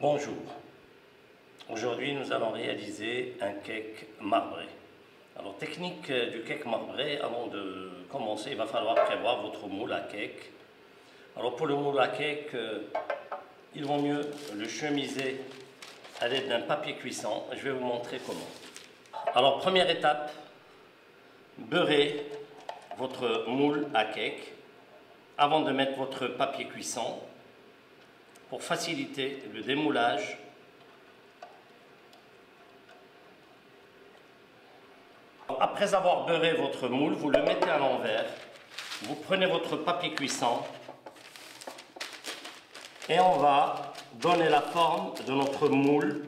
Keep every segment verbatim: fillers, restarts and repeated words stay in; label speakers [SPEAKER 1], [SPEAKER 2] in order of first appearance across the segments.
[SPEAKER 1] Bonjour, aujourd'hui nous allons réaliser un cake marbré. Alors technique du cake marbré, avant de commencer il va falloir prévoir votre moule à cake. Alors pour le moule à cake, euh, il vaut mieux le chemiser à l'aide d'un papier cuisson. Je vais vous montrer comment. Alors première étape, beurrez votre moule à cake avant de mettre votre papier cuisson pour faciliter le démoulage. Après avoir beurré votre moule, vous le mettez à l'envers, vous prenez votre papier cuisson et on va donner la forme de notre moule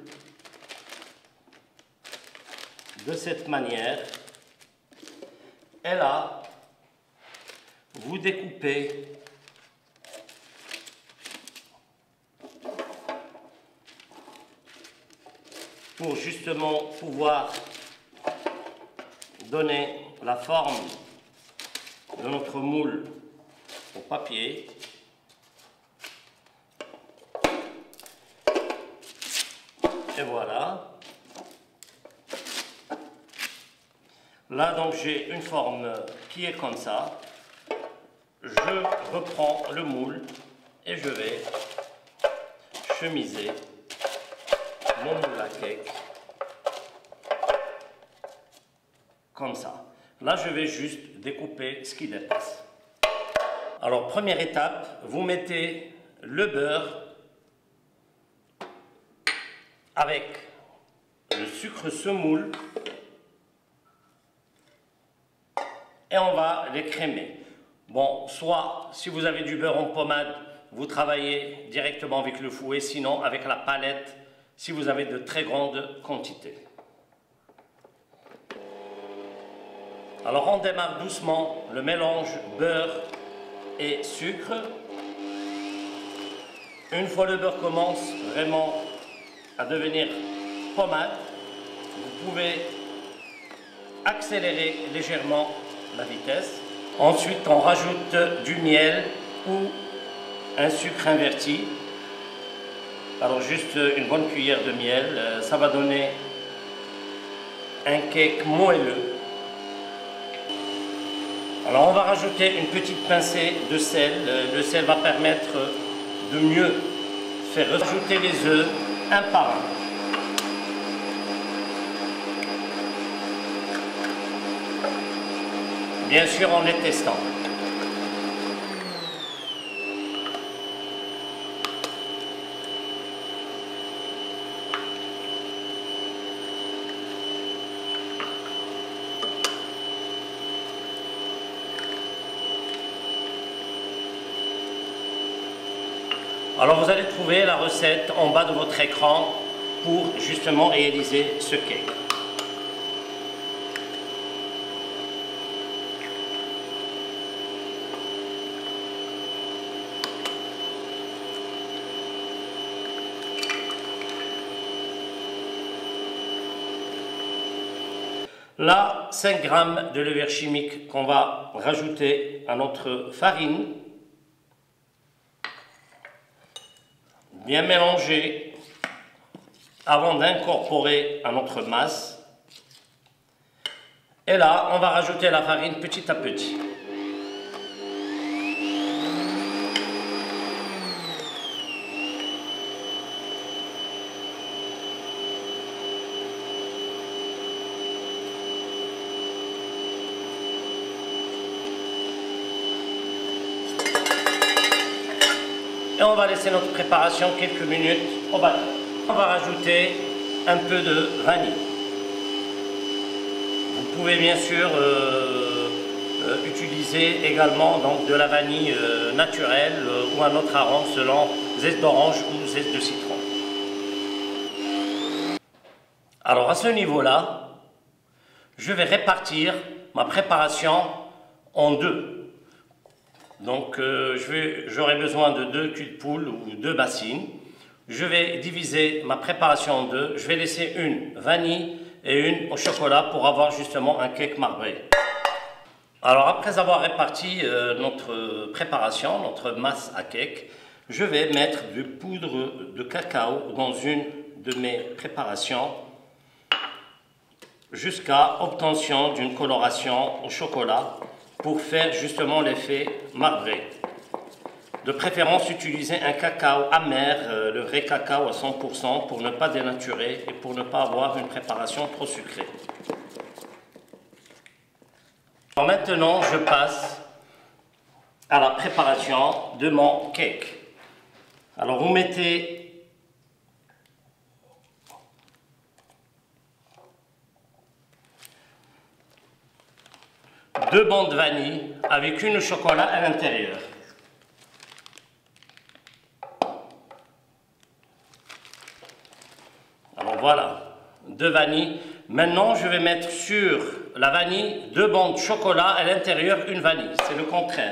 [SPEAKER 1] de cette manière. Et là, vous découpez pour justement pouvoir donner la forme de notre moule au papier. Et voilà. Là donc j'ai une forme qui est comme ça. Je reprends le moule et je vais chemiser mon moule à cake comme ça. Là je vais juste découper ce qui dépasse. Alors première étape, vous mettez le beurre avec le sucre semoule et on va les crémer. Bon, soit si vous avez du beurre en pommade, vous travaillez directement avec le fouet, sinon avec la palette si vous avez de très grandes quantités. Alors on démarre doucement le mélange beurre et sucre. Une fois le beurre commence vraiment à devenir pommade, vous pouvez accélérer légèrement la vitesse. Ensuite on rajoute du miel ou un sucre inverti. Alors juste une bonne cuillère de miel, ça va donner un cake moelleux. Alors on va rajouter une petite pincée de sel. Le sel va permettre de mieux faire rajouter les œufs un par un. Bien sûr en les testant. Alors vous allez trouver la recette en bas de votre écran pour justement réaliser ce cake. Là, cinq grammes de levure chimique qu'on va rajouter à notre farine. Bien mélanger avant d'incorporer à notre masse. Et là, on va rajouter la farine petit à petit. Et on va laisser notre préparation quelques minutes au bas. On va rajouter un peu de vanille. Vous pouvez bien sûr euh, euh, utiliser également donc, de la vanille euh, naturelle euh, ou un autre arôme selon zeste d'orange ou zeste de citron. Alors à ce niveau-là, je vais répartir ma préparation en deux. Donc euh, j'aurai besoin de deux culs de poule ou deux bassines. Je vais diviser ma préparation en deux. Je vais laisser une vanille et une au chocolat pour avoir justement un cake marbré. Alors après avoir réparti euh, notre préparation, notre masse à cake, je vais mettre de poudre de cacao dans une de mes préparations jusqu'à obtention d'une coloration au chocolat pour faire justement l'effet marbré. De préférence, utiliser un cacao amer, euh, le vrai cacao à cent pour cent, pour ne pas dénaturer et pour ne pas avoir une préparation trop sucrée. Alors maintenant, je passe à la préparation de mon cake. Alors vous mettez deux bandes de vanille avec une chocolat à l'intérieur. Alors voilà, deux vanilles. Maintenant, je vais mettre sur la vanille deux bandes de chocolat, à l'intérieur une vanille. C'est le contraire.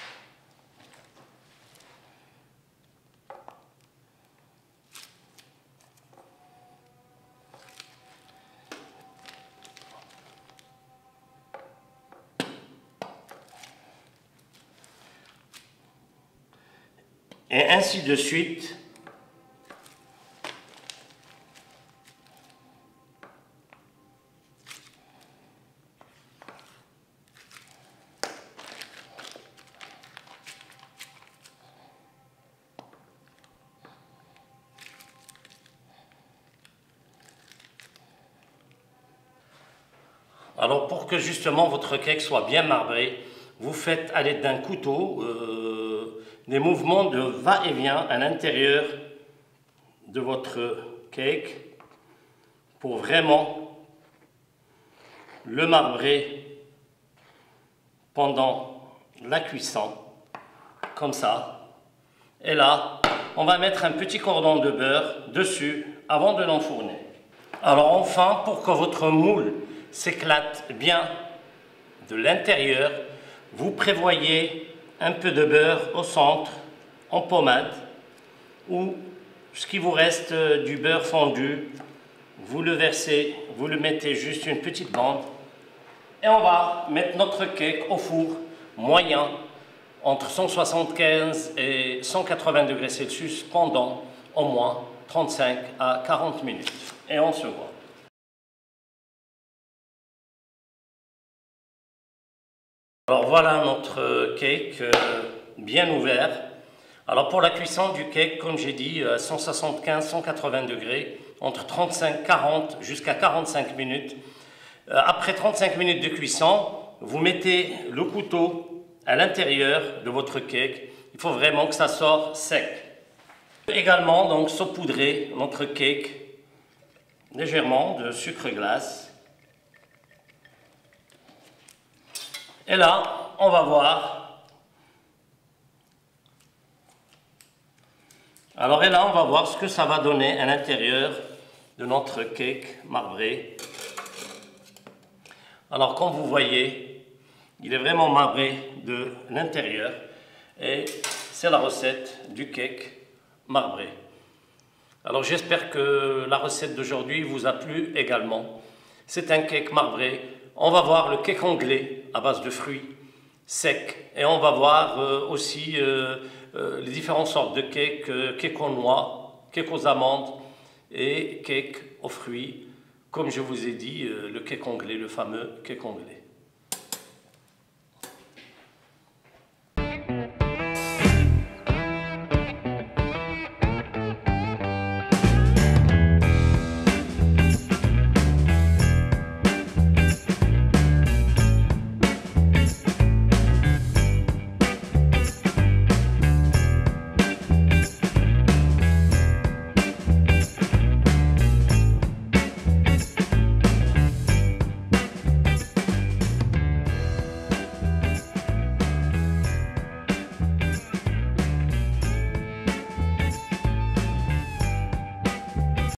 [SPEAKER 1] Et ainsi de suite. Alors pour que justement votre cake soit bien marbré, vous faites à l'aide d'un couteau euh, des mouvements de va-et-vient à l'intérieur de votre cake pour vraiment le marbrer pendant la cuisson, comme ça. Et là, on va mettre un petit cordon de beurre dessus avant de l'enfourner. Alors enfin, pour que votre moule s'éclate bien de l'intérieur, vous prévoyez un peu de beurre au centre, en pommade, ou ce qui vous reste du beurre fondu, vous le versez, vous le mettez juste une petite bande, et on va mettre notre cake au four moyen, entre cent soixante-quinze et cent quatre-vingts degrés Celsius pendant au moins trente-cinq à quarante minutes. Et on se voit. Alors voilà notre cake euh, bien ouvert. Alors pour la cuisson du cake, comme j'ai dit, à cent soixante-quinze à cent quatre-vingts degrés, entre trente-cinq, quarante jusqu'à quarante-cinq minutes. Euh, après trente-cinq minutes de cuisson, vous mettez le couteau à l'intérieur de votre cake. Il faut vraiment que ça sorte sec. Également, donc, saupoudrer notre cake légèrement de sucre glace. Et là, on va voir. Alors, et là, on va voir ce que ça va donner à l'intérieur de notre cake marbré. Alors, comme vous voyez, il est vraiment marbré de l'intérieur. Et c'est la recette du cake marbré. Alors, j'espère que la recette d'aujourd'hui vous a plu également. C'est un cake marbré. On va voir le cake anglais à base de fruits secs et on va voir euh, aussi euh, euh, les différentes sortes de cake, euh, cake aux noix, cake aux amandes et cake aux fruits. Comme je vous ai dit, euh, le cake anglais, le fameux cake anglais.